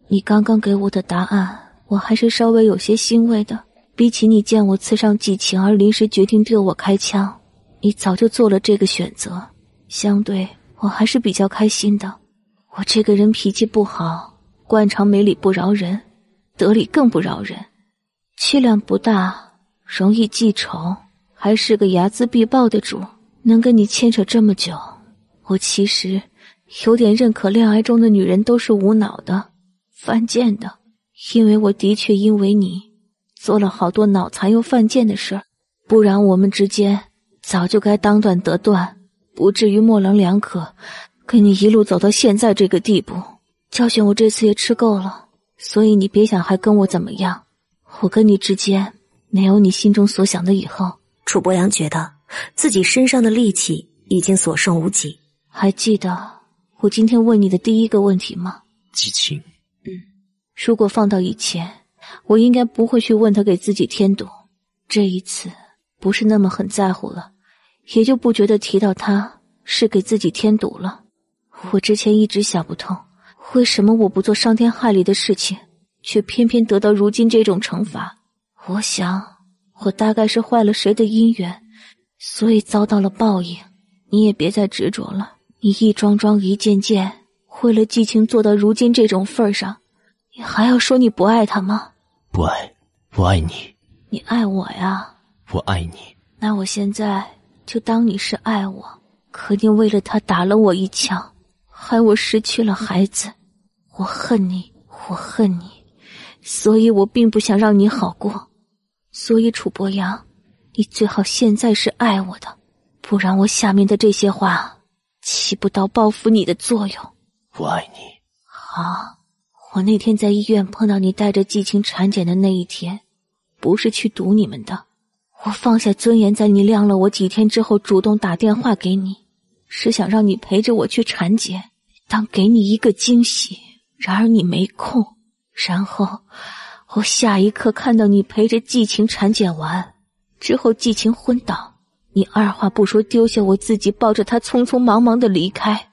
你刚刚给我的答案，我还是稍微有些欣慰的。比起你见我刺伤季晴而临时决定对我开枪，你早就做了这个选择，相对我还是比较开心的。我这个人脾气不好，惯常没理不饶人，得理更不饶人，气量不大，容易记仇，还是个睚眦必报的主。能跟你牵扯这么久，我其实有点认可恋爱中的女人都是无脑的、犯贱的，因为我的确因为你做了好多脑残又犯贱的事儿，不然我们之间早就该当断得断，不至于模棱两可，跟你一路走到现在这个地步。教训我这次也吃够了，所以你别想还跟我怎么样，我跟你之间没有你心中所想的以后。 楚博阳觉得自己身上的戾气已经所剩无几。 还记得我今天问你的第一个问题吗？ 季晴。 如果放到以前，我应该不会去问他给自己添堵，这一次不是那么很在乎了，也就不觉得提到他是给自己添堵了。我之前一直想不通，为什么我不做伤天害理的事情，却偏偏得到如今这种惩罚。我想我大概是坏了谁的姻缘，所以遭到了报应。你也别再执着了，你一桩桩一件件，为了季晴做到如今这种份上，你还要说你不爱他吗？ 不爱，我爱你。 你爱我呀？ 我爱你。 那我现在就当你是爱我，可你为了他打了我一枪，害我失去了孩子。我恨你，我恨你，所以我并不想让你好过。所以楚博阳，你最好现在是爱我的，不然我下面的这些话起不到报复你的作用。 我爱你。 好，我那天在医院碰到你带着季晴产检的那一天，不是去堵你们的。我放下尊严，在你晾了我几天之后主动打电话给你，是想让你陪着我去产检，当给你一个惊喜。然而你没空，然后我下一刻看到你陪着季晴产检完之后，季晴昏倒，你二话不说丢下我自己抱着她匆匆忙忙地离开。